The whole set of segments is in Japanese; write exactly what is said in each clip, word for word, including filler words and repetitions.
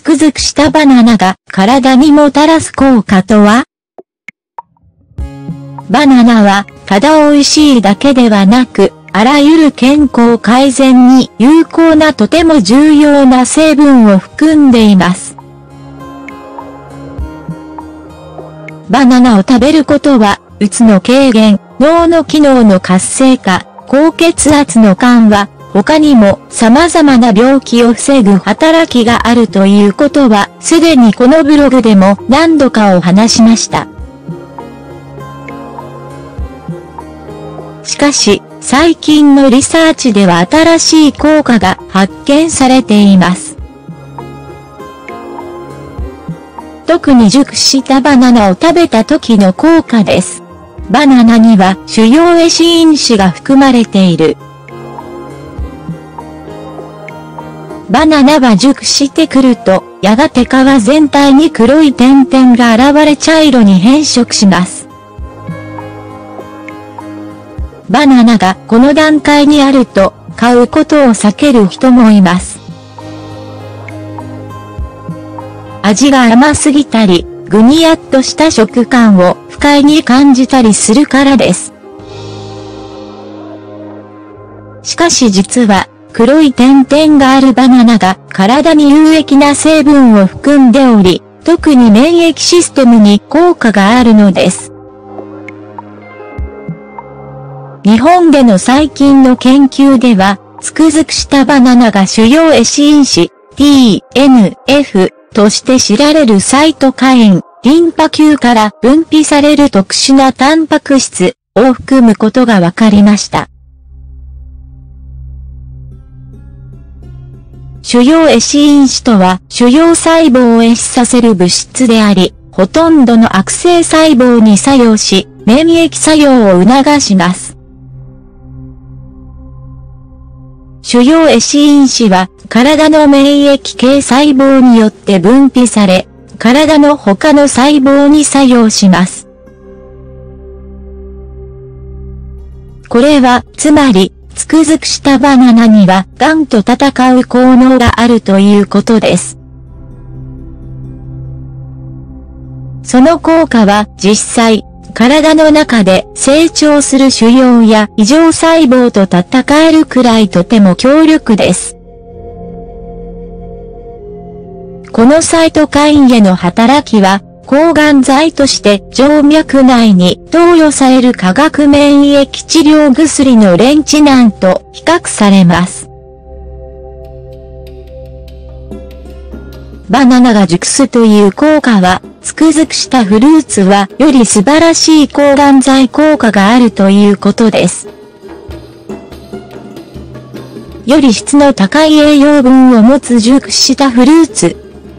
つくづくしたバナナが体にもたらす効果とは？バナナは、ただ美味しいだけではなく、あらゆる健康改善に有効なとても重要な成分を含んでいます。バナナを食べることは、うつの軽減、脳の機能の活性化、高血圧の緩和、他にも様々な病気を防ぐ働きがあるということは、すでにこのブログでも何度かお話しました。しかし、最近のリサーチでは新しい効果が発見されています。特に熟したバナナを食べた時の効果です。バナナには主要エシイン子が含まれている。バナナは熟してくると、やがて皮全体に黒い点々が現れ茶色に変色します。バナナがこの段階にあると、買うことを避ける人もいます。味が甘すぎたり、ぐにやっとした食感を不快に感じたりするからです。しかし実は、黒い点々があるバナナが体に有益な成分を含んでおり、特に免疫システムに効果があるのです。日本での最近の研究では、つくづくしたバナナが主要エシイン子、ティーエヌエフ として知られるサイトカイン、リンパ球から分泌される特殊なタンパク質を含むことが分かりました。主要エシイン子とは、主要細胞を壊死させる物質であり、ほとんどの悪性細胞に作用し、免疫作用を促します。主要エシイン子は、体の免疫系細胞によって分泌され、体の他の細胞に作用します。これは、つまり、つくづくしたバナナには、癌と戦う効能があるということです。その効果は、実際、体の中で成長する腫瘍や異常細胞と戦えるくらいとても強力です。このサイトカインへの働きは、抗がん剤として静脈内に投与される化学免疫治療薬のレンチナンと比較されます。バナナが熟すという効果は、つくづくしたフルーツはより素晴らしい抗がん剤効果があるということです。より質の高い栄養分を持つ熟したフルーツ。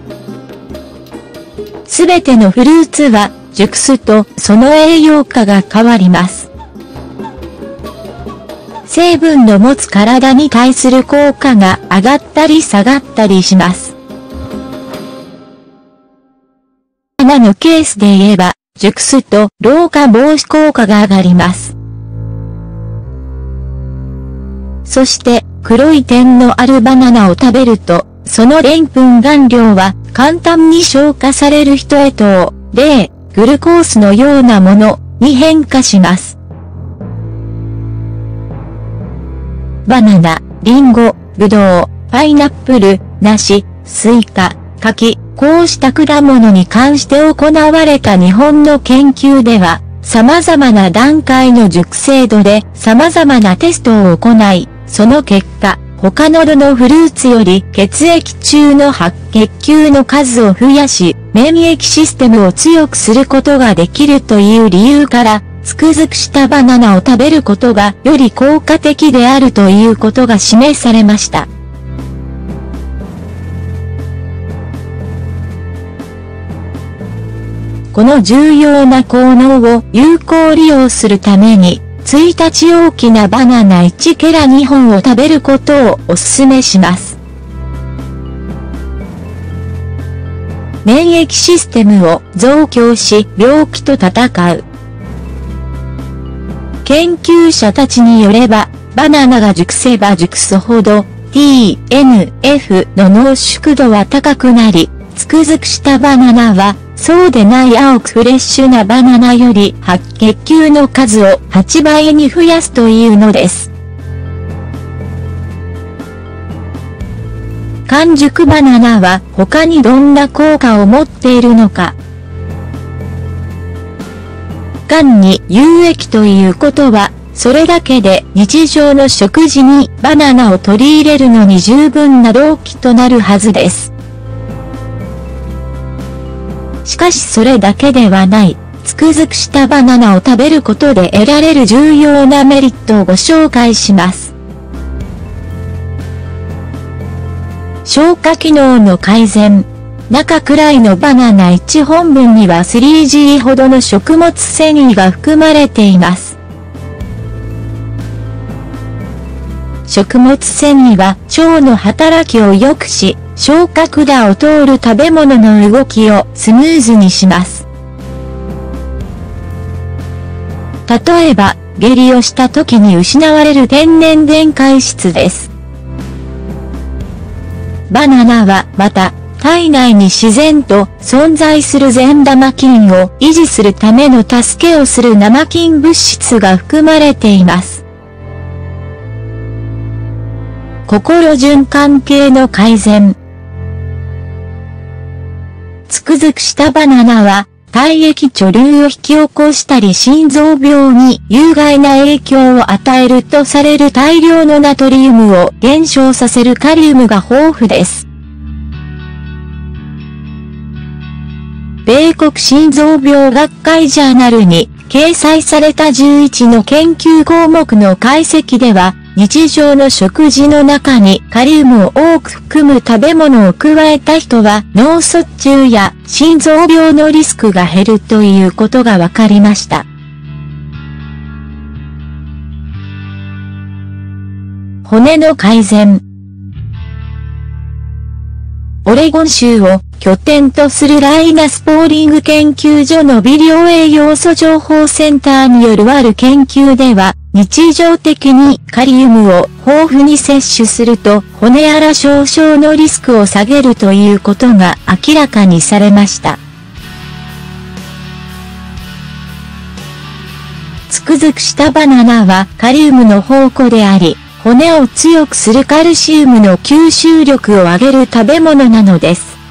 すべてのフルーツは熟すとその栄養価が変わります。成分の持つ体に対する効果が上がったり下がったりします。バナナのケースで言えば、熟すと老化防止効果が上がります。そして、黒い点のあるバナナを食べると、そのでんぷん含量は簡単に消化されるヒトエトウ、例、グルコースのようなものに変化します。バナナ、リンゴ、ブドウ、パイナップル、梨、スイカ、柿、こうした果物に関して行われた日本の研究では、様々な段階の熟成度で様々なテストを行い、その結果、他のどのフルーツより血液中の白血球の数を増やし、免疫システムを強くすることができるという理由から、つくづくしたバナナを食べることがより効果的であるということが示されました。この重要な効能を有効利用するために、いちにち大きなバナナいちケラにほんを食べることをお勧めします。免疫システムを増強し病気と戦う。研究者たちによれば、バナナが熟せば熟すほど、 ティーエヌエフ の濃縮度は高くなり、つくづくしたバナナは、そうでない青くフレッシュなバナナより白血球の数をはちばいに増やすというのです。完熟バナナは他にどんな効果を持っているのか。がんに有益ということは、それだけで日常の食事にバナナを取り入れるのに十分な動機となるはずです。しかしそれだけではない、つくづくしたバナナを食べることで得られる重要なメリットをご紹介します。消化機能の改善。中くらいのバナナいっぽんぶんには スリージー ほどの食物繊維が含まれています。食物繊維は腸の働きを良くし、消化管を通る食べ物の動きをスムーズにします。例えば、下痢をした時に失われる天然電解質です。バナナはまた、体内に自然と存在する善玉菌を維持するための助けをする生菌物質が含まれています。心循環系の改善。つくづくしたバナナは、体液貯留を引き起こしたり心臓病に有害な影響を与えるとされる大量のナトリウムを減少させるカリウムが豊富です。米国心臓病学会ジャーナルに掲載されたじゅういちの研究項目の解析では、日常の食事の中にカリウムを多く含む食べ物を加えた人は脳卒中や心臓病のリスクが減るということが分かりました。骨の改善。オレゴン州を拠点とするライナスポーリング研究所の微量栄養素情報センターによるある研究では、日常的にカリウムを豊富に摂取すると骨やら症症のリスクを下げるということが明らかにされました。つくづくしたバナナはカリウムの宝庫であり、骨を強くするカルシウムの吸収力を上げる食べ物なのです。